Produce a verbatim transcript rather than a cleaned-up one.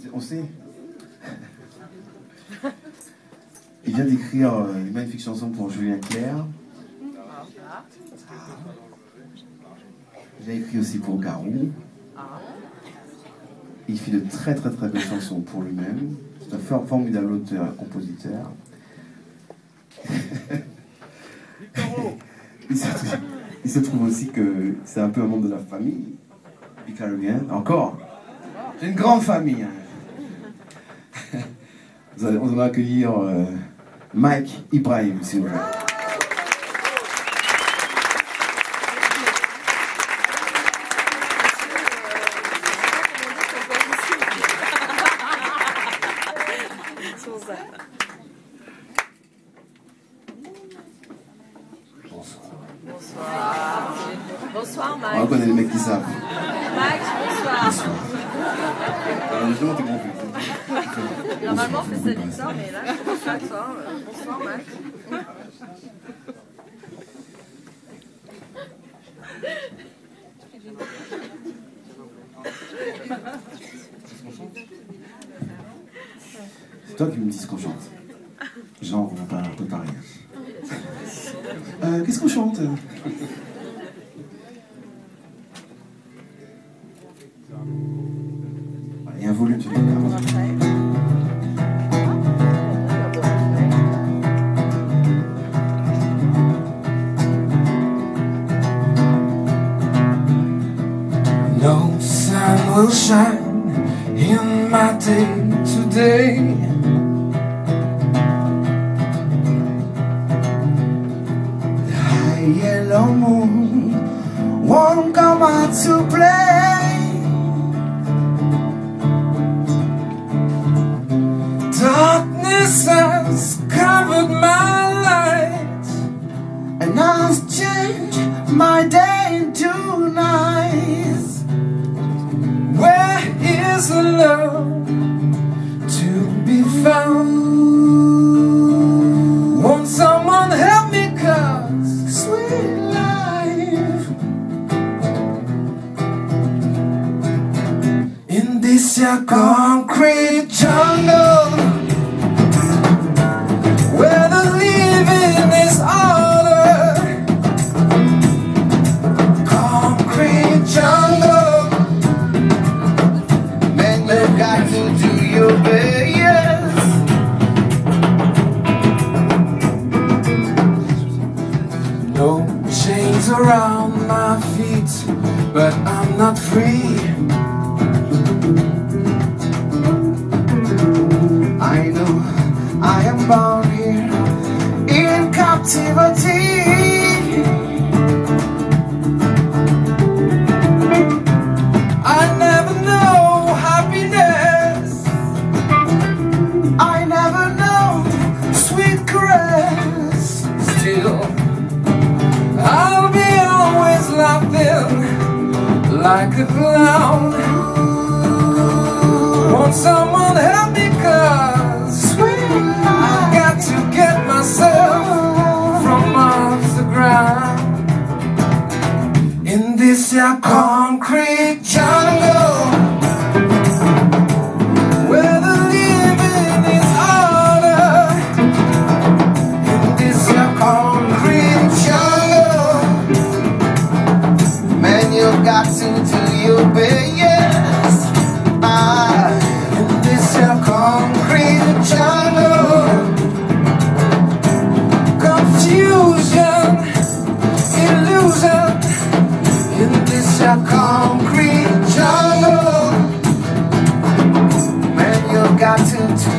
On sait. Il vient d'écrire une magnifique chanson pour Julien Clerc. Il a écrit aussi pour Garou. Il fait de très très très belles chansons pour lui-même. C'est un formidable auteur et compositeur. il, se trouve, il se trouve aussi que c'est un peu un membre de la famille du Caribbean. Encore, c'est une grande famille. Hein. Vous allez, on va accueillir euh, Mike Ibrahim, s'il vous plaît. Bonsoir. Bonsoir, Mike. On reconnaît les mecs qui savent. Mike, bonsoir. Bonsoir. Alors, justement, t'es grand plus. Normalement, on fait ça vite ça, mais là, je trouve ça, toi. Bonsoir, Mike. C'est toi qui me dis ce qu'on chante. Genre, on va pas préparer. Euh, Qu'est-ce qu'on chante? Il y a un volume sur les cartes. No sun will shine in my day today. The high yellow moon won't come out to play. Darkness has covered my light, and I've changed my day into night. Where is the love to be found? Won't someone help me, 'cause sweet life in this here concrete jungle, where the living is harder. Concrete jungle, man, you got to do your best. No chains around my feet, but I'm not free. I know I am bound here in captivity. I never know happiness, I never know sweet caress. Still, I'll be always laughing like a clown. Won't someone help me, 'cause I've got to get myself from off the ground. In this here concrete jungle, where the living is harder. In this here concrete jungle, man, you got to do your best. Ah, in this here concrete jungle, confusion, illusion. In this here concrete jungle, man, you got to do